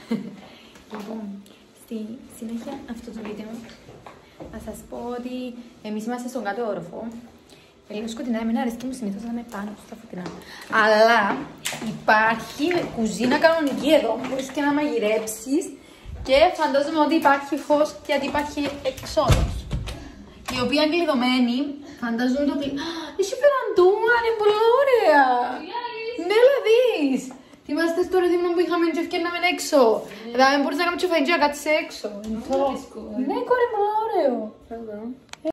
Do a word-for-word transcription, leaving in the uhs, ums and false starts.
Λοιπόν, στη συνέχεια αυτού του βίντεο θα σας πω ότι εμείς είμαστε στον κάτω όροφο. Λίγο σκοτεινά, εμένα αρέσκει μου συνήθως να είμαι πάνω στα φωτεινά. Αλλά υπάρχει κουζίνα κανονική εδώ, μπορείς και να μαγειρέψεις και φαντάζομαι ότι υπάρχει φως γιατί υπάρχει εξόδος. Η οποία είναι κλειδωμένη, φαντάζομαι ότι έχει περαντούμα, είναι πολύ ωραία. Ναι, δεις. Θυμάστε στο ρετήμνο που είχαμε και ευκαιρνάμε έξω. Δηλαδή μπορείς να κάνεις και φαγητή να κάτσεις έξω. Ναι, κόρη, πολύ ωραίο.